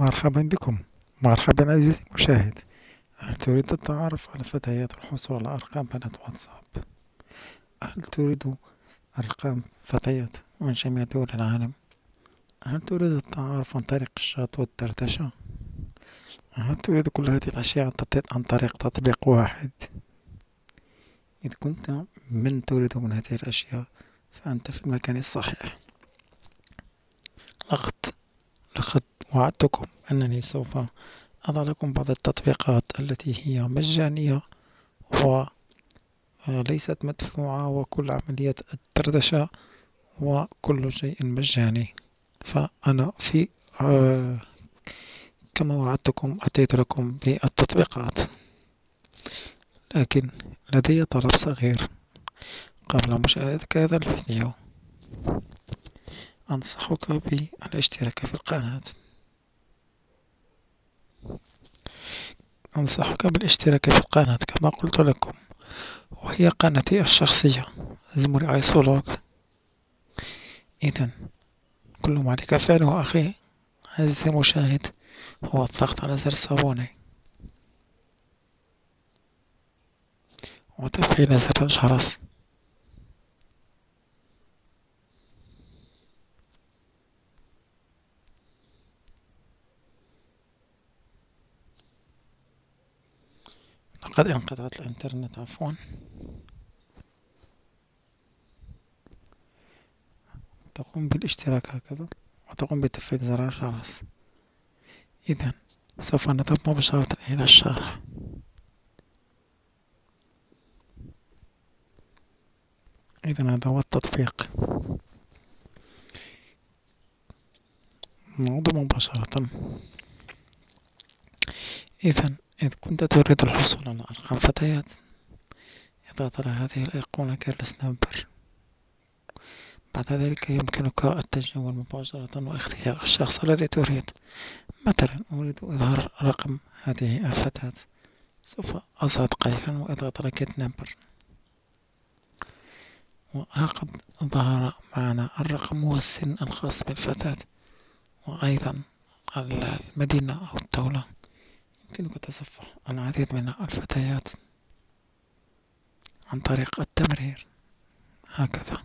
مرحبا بكم. مرحبا عزيزي المشاهد. هل تريد التعرف على فتيات والحصول على أرقام بنات واتساب؟ هل تريد أرقام فتيات من جميع دول العالم؟ هل تريد التعرف عن طريق الشات والدردشة؟ هل تريد كل هذه الأشياء عن طريق تطبيق واحد؟ إذا كنت من تريد من هذه الأشياء فأنت في المكان الصحيح. لقد لقد وعدتكم أنني سوف أضع لكم بعض التطبيقات التي هي مجانية وليست مدفوعة، وكل عملية الدردشة وكل شيء مجاني. فأنا في كما وعدتكم أتيت لكم بالتطبيقات، لكن لدي طلب صغير. قبل مشاهدة هذا الفيديو أنصحك بالاشتراك في القناة. كما قلت لكم، وهي قناتي الشخصية زمري عيسولوج. إذن كل ما عليك فعله أخي عزيزي المشاهد هو الضغط على زر الصابونة وتفعيل زر الجرس. لقد انقطعت الإنترنت، عفوا. تقوم بالاشتراك هكذا وتقوم بتفعيل زر الجرس. إذن سوف نذهب مباشرة إلى الشرح. إذن هذا هو التطبيق. نعود مباشرة. إذن إذ كنت تريد الحصول على أرقام فتيات، اضغط على هذه الأيقونة كالس نمبر. بعد ذلك يمكنك التجول مباشرة واختيار الشخص الذي تريد. مثلا أريد إظهار رقم هذه الفتاة، سوف أصعد قليلا وأضغط على get number، وقد ظهر معنا الرقم والسن الخاص بالفتاة، وأيضا المدينة أو الدولة. يمكنك تصفح العديد من الفتيات عن طريق التمرير هكذا.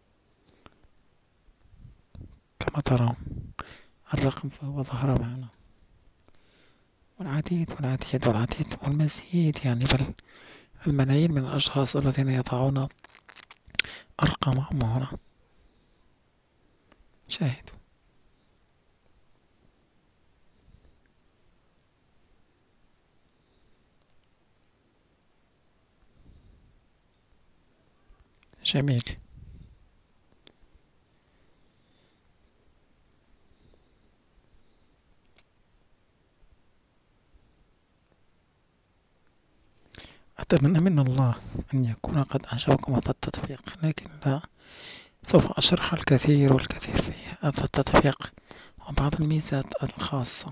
كما ترون الرقم فهو ظهر معنا، والعديد والعديد والعديد والمزيد، يعني بل الملايين من الأشخاص الذين يضعون أرقامهم هنا. شاهدوا. جميل. أتمنى من الله أن يكون قد أعجبكم هذا التطبيق، لكن لا، سوف أشرح الكثير والكثير في هذا التطبيق وبعض الميزات الخاصة.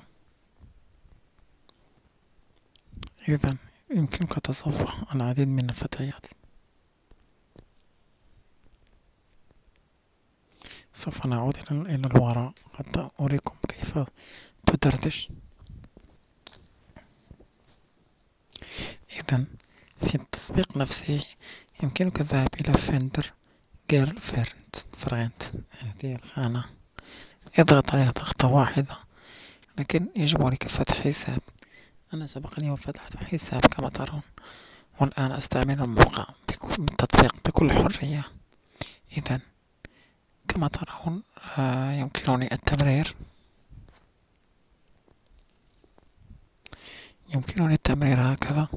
إذن يمكنك تصفح العديد من الفتيات. سوف نعود إلى الوراء حتى أريكم كيف تدردش. إذن في التطبيق نفسه يمكنك الذهاب إلى فيندر جيرل فريند، هذه الخانة. اضغط عليها ضغطة واحدة، لكن يجب عليك فتح حساب. أنا سبقني وفتحت حساب كما ترون، والآن أستعمل الموقع التطبيق بكل حرية. إذن كما ترون يمكنني التمرير هكذا.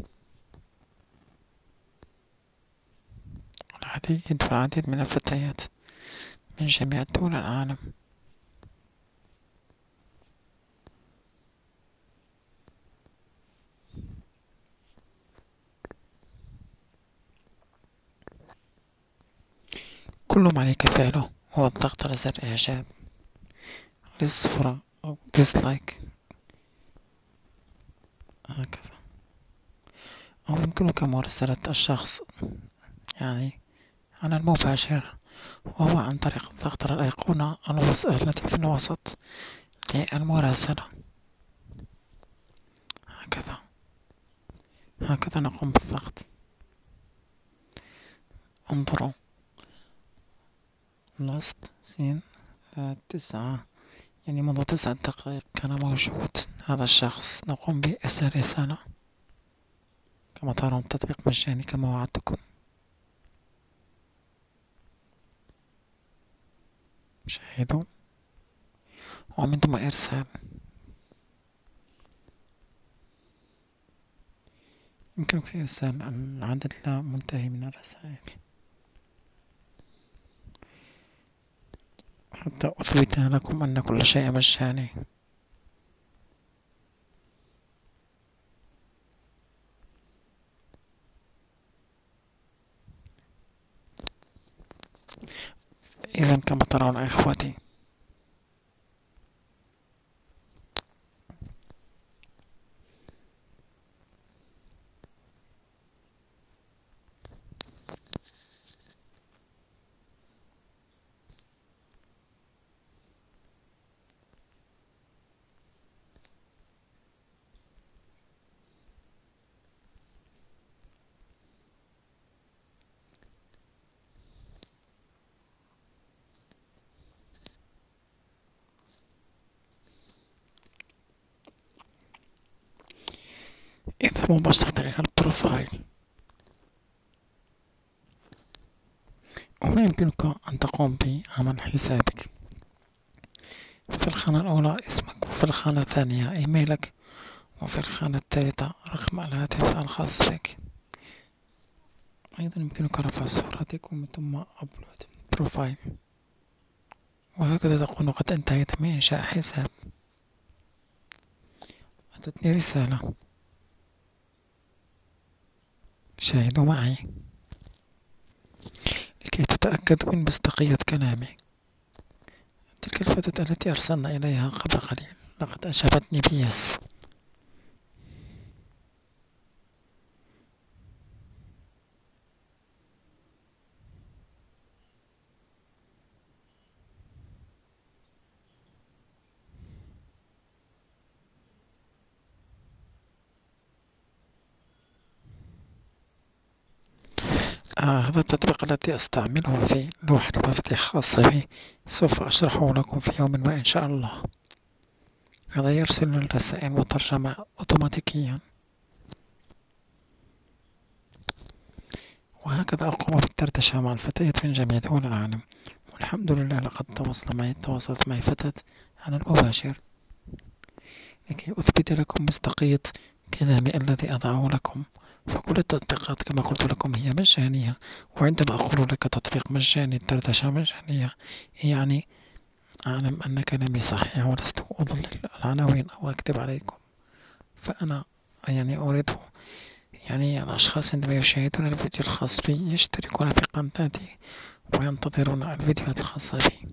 العديد من الفتيات من جميع دول العالم. كل ما عليك فعله هو الضغط على زر إعجاب للصورة أو ديسلايك هكذا، أو يمكنك مراسلة الشخص يعني على المباشر، وهو عن طريق الضغط على الأيقونة التي في الوسط للمراسلة. هكذا نقوم بالضغط. انظروا، لاست سين 9، يعني منذ 9 دقائق كان موجود هذا الشخص. نقوم بإرسال رسالة. كما ترون تطبيق مجاني كما وعدتكم. شاهدوا، ومن ثم إرسال. يمكنك إرسال عدد لا منتهي من الرسائل حتى أثبت لكم أن كل شيء مجاني. إذا كما ترون إخوتي، إذا مباشرة إلى البروفايل. هنا يمكنك أن تقوم بعمل حسابك. في الخانة الأولى اسمك، وفي الخانة الثانية إيميلك، وفي الخانة الثالثة رقم الهاتف الخاص بك. أيضا يمكنك رفع صورتك ومن ثم أبلود بروفايل. وهكذا تكون قد انتهيت من إنشاء حساب. أتتني رسالة، شاهدوا معي لكي تتأكدوا من مصداقية كلامي. تلك الفتاة التي أرسلنا إليها قبل قليل لقد أجابتني بيس. هذا التطبيق الذي أستعمله في لوحة مفاتيح خاصة بي سوف أشرحه لكم في يوم ما إن شاء الله. هذا يرسل الرسائل مترجمة أوتوماتيكيا. وهكذا أقوم بالدردشة مع الفتيات من جميع دول العالم. والحمد لله لقد تواصلت معي فتاة على المباشر لكي أثبت لكم مصداقية كلامي الذي أضعه لكم. فكل التطبيقات كما قلت لكم هي مجانية. وعندما أقول لك تطبيق مجاني، الدردشة مجانية، يعني أعلم أن كلامي صحيح ولست أضلل العناوين أو أكذب عليكم. فأنا يعني أريد يعني الأشخاص عندما يشاهدون الفيديو الخاص بي يشتركون في قناتي وينتظرون الفيديوهات الخاصة بي.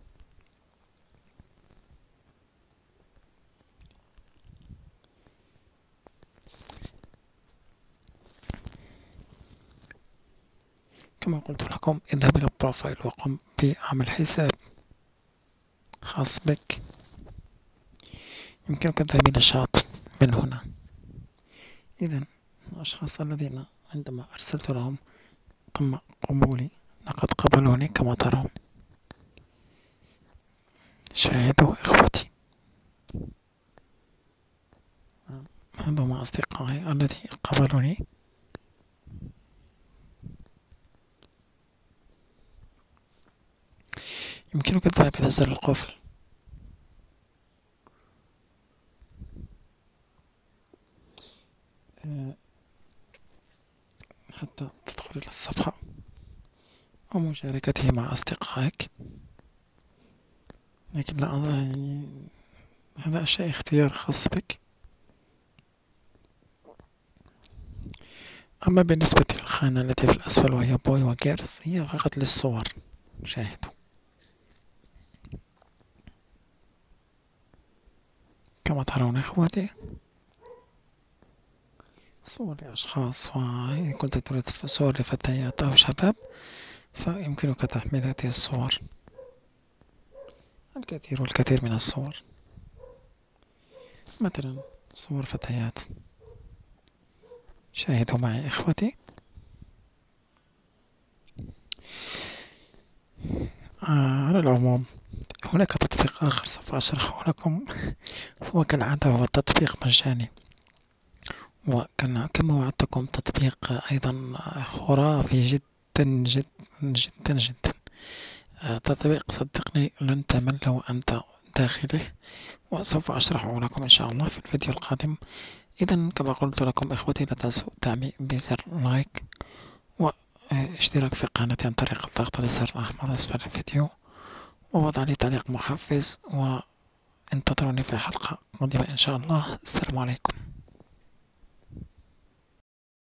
كما قلت لكم، اذهب إلى البروفايل وقم بعمل حساب خاص بك. يمكنك الذهاب إلى الشاط من هنا. إذن الأشخاص الذين عندما أرسلت لهم تم قبولي لقد قبلوني كما ترون. شاهدوا إخوتي، هذا مع أصدقائي الذي قبلوني. يمكنك الذهاب إلى زر القفل حتى تدخل إلى الصفحة ومشاركته مع أصدقائك. لكن لا يعني هذا شيء اختيار خاص بك. أما بالنسبة للخانة التي في الأسفل وهي بوي وجيرز هي فقط للصور. شاهدوا كما ترون إخوتي، صور لأشخاص. وإن كنت تريد صور لفتيات أو شباب فيمكنك تحميل هذه الصور، الكثير والكثير من الصور، مثلا صور فتيات. شاهدوا معي إخوتي. على العموم هناك تطبيق آخر سوف أشرحه لكم. هو كالعادة هو تطبيق مجاني، كما وعدتكم تطبيق أيضا خرافي جدا جدا جدا جدا. تطبيق صدقني لن تمل وأنت داخله، وسوف أشرحه لكم إن شاء الله في الفيديو القادم. إذا كما قلت لكم إخوتي، لا تنسوا دعمي بزر لايك واشتراك في قناتي عن طريق الضغط على الزر الأحمر أسفل الفيديو، ووضع لي تعليق محفز، وانتظروني في حلقة قادمة إن شاء الله. السلام عليكم.